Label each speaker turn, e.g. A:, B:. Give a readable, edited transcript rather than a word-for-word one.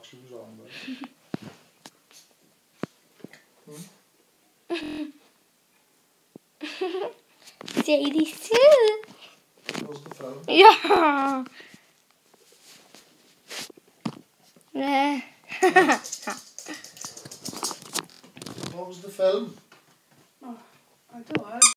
A: Aksel Brandberg.
B: Sadie Sue.
A: Was the film?
B: Ja.
A: What was the film?
C: Oh, I don't know.